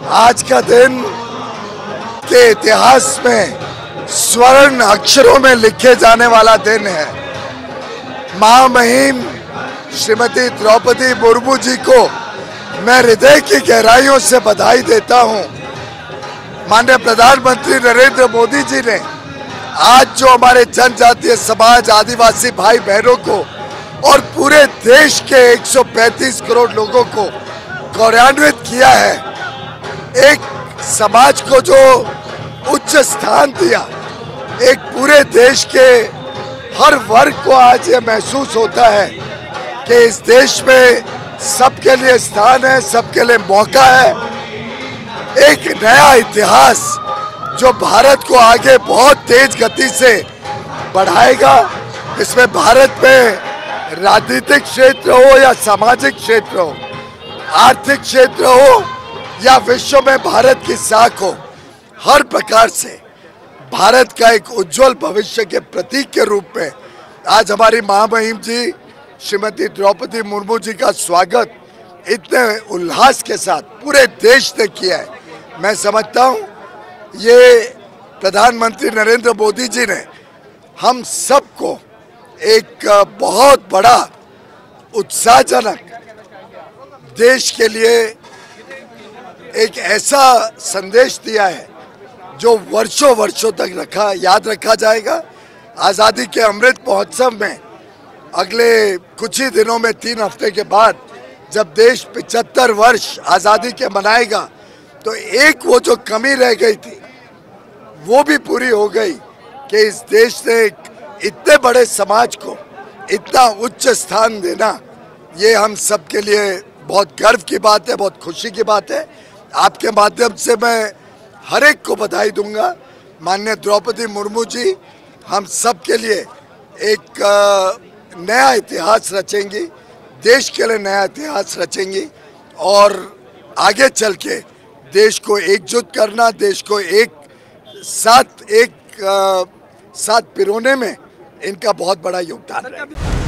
आज का दिन के इतिहास में स्वर्ण अक्षरों में लिखे जाने वाला दिन है। महामहिम श्रीमती द्रौपदी मुर्मू जी को मैं हृदय की गहराइयों से बधाई देता हूं। माननीय प्रधानमंत्री नरेंद्र मोदी जी ने आज जो हमारे जनजातीय समाज, आदिवासी भाई बहनों को और पूरे देश के 135 करोड़ लोगों को गौरवान्वित किया है, एक समाज को जो उच्च स्थान दिया, एक पूरे देश के हर वर्ग को आज ये महसूस होता है कि इस देश में सबके लिए स्थान है, सबके लिए मौका है। एक नया इतिहास जो भारत को आगे बहुत तेज गति से बढ़ाएगा। इसमें भारत में राजनीतिक क्षेत्र हो या सामाजिक क्षेत्र हो, आर्थिक क्षेत्र हो या विश्व में भारत की साख हो, हर प्रकार से भारत का एक उज्जवल भविष्य के प्रतीक के रूप में आज हमारी महामहिम जी श्रीमती द्रौपदी मुर्मू जी का स्वागत इतने उल्लास के साथ पूरे देश ने किया है। मैं समझता हूँ ये प्रधानमंत्री नरेंद्र मोदी जी ने हम सबको एक बहुत बड़ा उत्साहजनक देश के लिए एक ऐसा संदेश दिया है जो वर्षों वर्षों तक याद रखा जाएगा। आज़ादी के अमृत महोत्सव में अगले कुछ ही दिनों में 3 हफ्ते के बाद जब देश 75 वर्ष आज़ादी के मनाएगा, तो एक वो जो कमी रह गई थी वो भी पूरी हो गई कि इस देश ने इतने बड़े समाज को इतना उच्च स्थान देना, ये हम सब के लिए बहुत गर्व की बात है, बहुत खुशी की बात है। आपके माध्यम से मैं हर एक को बधाई दूंगा। माननीय द्रौपदी मुर्मू जी हम सब के लिए एक नया इतिहास रचेंगी, देश के लिए नया इतिहास रचेंगी और आगे चल के देश को एकजुट करना, देश को एक साथ पिरोने में इनका बहुत बड़ा योगदान है।